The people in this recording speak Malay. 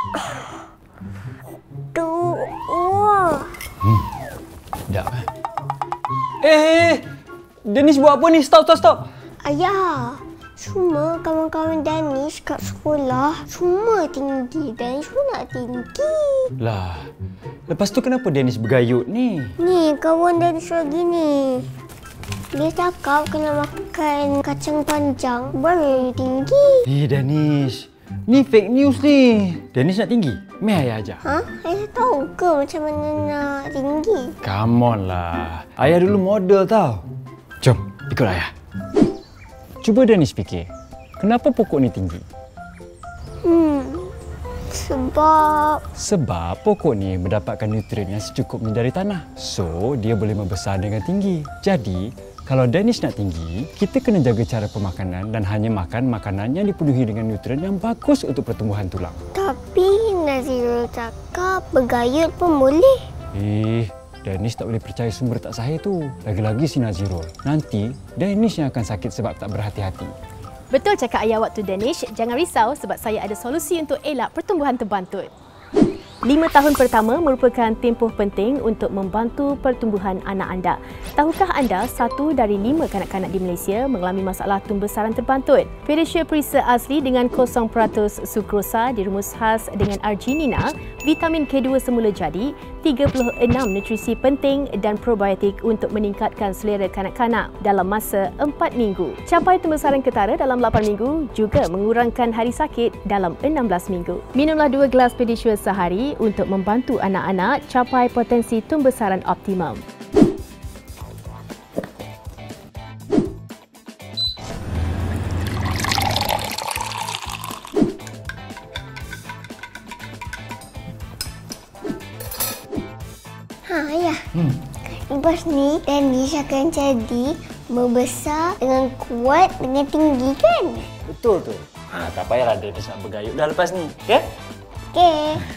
Wah. Sekejap. Dennis buat apa ni? Stop. Ayah, semua kawan-kawan Danish kat sekolah semua tinggi. Danish pun nak tinggi. Lah, lepas tu kenapa Dennis bergayut ni? Ni, kawan Danish lagi ni. Dia cakap kena makan kacang panjang baru tinggi. Dennis, ni fake news ni. Dennis nak tinggi? Meh ayah ajar. Ha? Ayah tahu ke macam mana nak tinggi? Come on lah. Ayah dulu model tau. Jom, ikut ayah. Cuba Dennis fikir, kenapa pokok ni tinggi? Sebab pokok ni mendapatkan nutrien yang secukupnya dari tanah. So, dia boleh membesar dengan tinggi. Jadi, kalau Dennis nak tinggi, kita kena jaga cara pemakanan dan hanya makan makanan yang dipenuhi dengan nutrien yang bagus untuk pertumbuhan tulang. Tapi Nazirul cakap bergayut pun boleh. Dennis tak boleh percaya sumber tak sahih tu. Lagi-lagi si Nazirul. Nanti, Dennis yang akan sakit sebab tak berhati-hati. Betul cakap ayah waktu Danish, jangan risau sebab saya ada solusi untuk elak pertumbuhan terbantut. 5 tahun pertama merupakan tempoh penting untuk membantu pertumbuhan anak anda. Tahukah anda 1 dari 5 kanak-kanak di Malaysia mengalami masalah tumbesaran terbantut? Pediasure Perisa Asli dengan 0% sukrosa dirumus khas dengan arginina, vitamin K2 semula jadi, 36 nutrisi penting dan probiotik untuk meningkatkan selera kanak-kanak dalam masa 4 minggu. Capai tumbesaran ketara dalam 8 minggu juga mengurangkan hari sakit dalam 16 minggu. Minumlah 2 gelas Pediasure sehari untuk membantu anak-anak capai potensi tumbesaran optimum. Ayah. Lepas ni, Danish akan jadi membesar dengan kuat dengan tinggi kan? Betul tu. Tak payahlah Dennis nak bergayut dah lepas ni. Okay? Okey.